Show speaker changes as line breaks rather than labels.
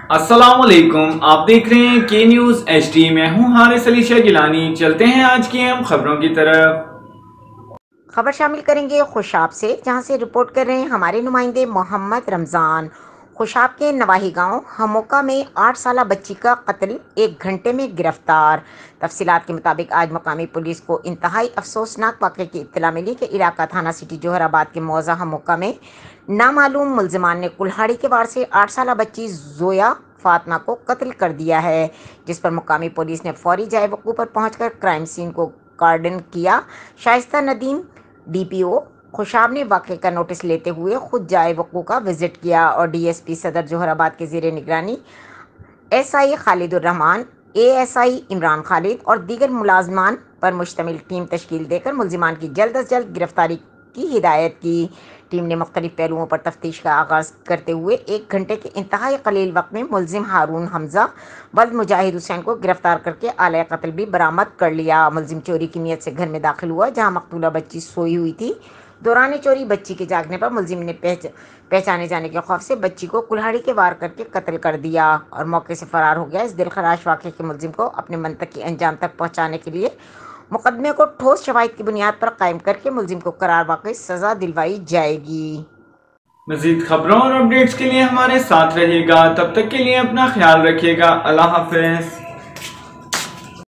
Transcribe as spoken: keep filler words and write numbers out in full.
अस्सलामुअलैकुम, आप देख रहे हैं के न्यूज एच डी। मैं हूं हारिस अली शाह गिलानी। चलते हैं आज की हम खबरों की तरफ।
खबर शामिल करेंगे खुशाब से, जहां से रिपोर्ट कर रहे हैं हमारे नुमाइंदे मोहम्मद रमज़ान। खुशाब के नवाही गांव हमोका में आठ साला बच्ची का कत्ल, एक घंटे में गिरफ्तार। तफसीलात के मुताबिक आज मकामी पुलिस को इंतहाई अफसोसनाक वाक़े की इत्तला मिली कि इलाका थाना सिटी जोहराबाद के मौजा हमोका में नामालूम मुलजमान ने कुल्हाड़ी के वार से आठ साला बच्ची जोया फातमा को कत्ल कर दिया है, जिस पर मुकामी पुलिस ने फौरी जाए वक़ूफ़ पर पहुंचकर क्राइम सीन को कार्डन किया। Shaista Nadeem D P O Khushab ने वाक़े का नोटिस लेते हुए खुद जाए वक़ूफ़ का विजिट किया और डी एस पी सदर जोहराबाद के ज़ेरे निगरानी S I Khalidur Rahman, A S I Imran Khalid और दीगर मुलाजमान पर मुश्तमिल टीम तश्कील देकर मुलजिमान की जल्द अज जल्द गिरफ्तारी की हिदायत की। टीम ने मुख्तलिफ पहलुओं पर तफ्तीश का आगाज़ करते हुए एक घंटे के इंतहाई कलील वक्त में मुलजिम हारून हमजा बल्द मुजाहिद हुसैन को गिरफ्तार करके आला कत्ल भी बरामद कर लिया। मुलजिम चोरी की नीयत से घर में दाखिल हुआ, जहां मकतूला बच्ची सोई हुई थी। दौरान चोरी बच्ची के जागने पर मुलजिम ने पहच पहचाने जाने के खौफ से बच्ची को कुल्हाड़ी के वार करके कत्ल कर दिया और मौके से फरार हो गया। इस दिलखराश वाक़े के मुलजिम को अपने मंतक की अंजाम तक पहुँचाने के लिए मुकदमे को ठोस शवाहिद की बुनियाद पर कायम करके मुलजिम को करार वाकई सज़ा दिलवाई जाएगी।
मज़ीद खबरों और अपडेट्स के लिए हमारे साथ रहिएगा। तब तक के लिए अपना ख्याल रखिएगा। अल्लाह हाफ़िज़।